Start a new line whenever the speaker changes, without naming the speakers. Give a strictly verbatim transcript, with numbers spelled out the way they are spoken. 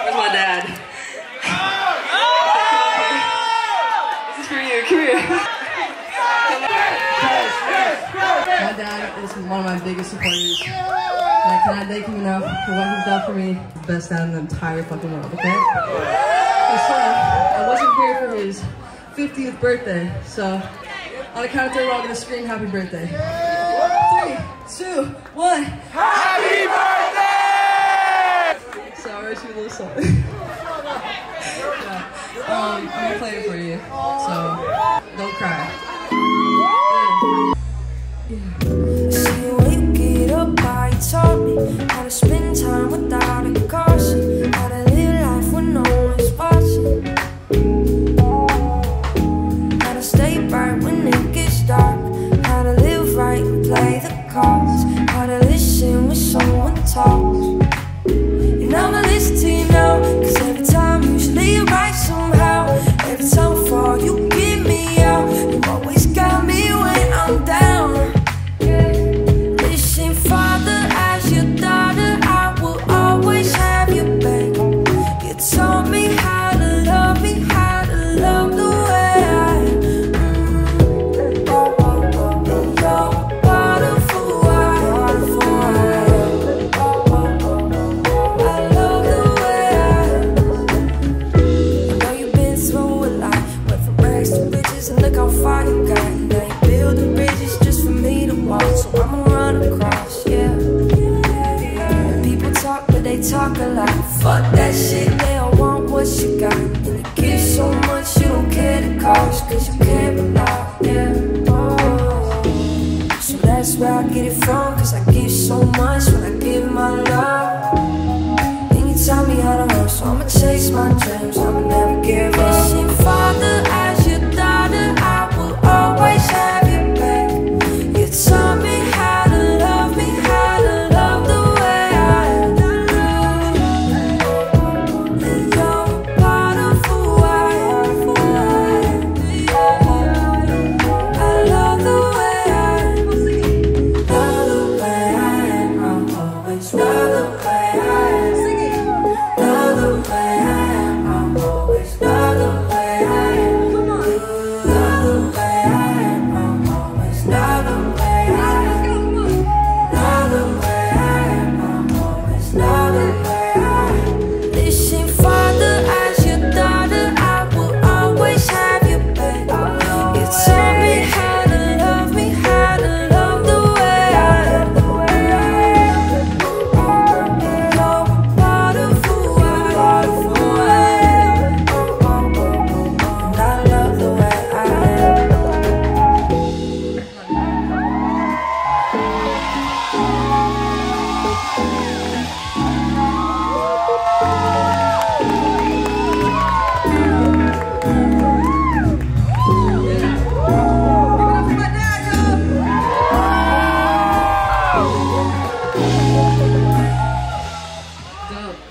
Where's my dad? This is for you. Come here. My dad is one of my biggest supporters. And I cannot thank him enough for what he's done for me. He's the best dad in the entire fucking world, okay? His son, I wasn't here for his fiftieth birthday, so on the count of three, we're all gonna scream happy birthday. Three, two, one.
Happy birthday!
So I wrote you a little song. yeah. Um, I'm gonna play it for you, so don't cry. Yeah.
See you wake it up, how you taught me how to spend time without a caution, how to live life when no one's watching, how to stay bright when it gets dark, how to live right and play the cards, how to listen when someone talks. And I'ma listen to you now, cause every time you usually you're right somehow. Every time I fall, you get me out. You always got me when I'm down. Listen, Father, as your daughter, I will always have your back. You taught me how to love me, how to love the way I am. Mm. Oh, oh, oh, oh. You're part of who I am. Oh, oh, oh, oh. I love the way I am. I know you've been through a lot, went from rags to riches, and look how far you got. Now you building bridges just for me to walk, so I'ma run across, yeah. And people talk, but they talk a lot. Fuck that shit, they all want what you got. And you give so much you don't care the cost, cause you care a lot, yeah. Oh. So that's where I get it from, cause I give so much when I give my love. And you taught me how to love, so I'ma chase my dreams, I'ma never give up. Listen, Father, as your daughter, I will always have your back. You taught me how to love me, how to love the way I am. And you're a part of who I am. I love the way I am. Love the way I am. I'm always love the way I am. Love the way I am. I'm always love the way I am. Love the way I am. I'm always love the way I am. Love the way I am. I'm always love the way I am. Listen, Father, as your daughter, I will always have your back. You taught me how to love me, how to love the way I am. You're a part of who I am. And I love the way I am.
Dope.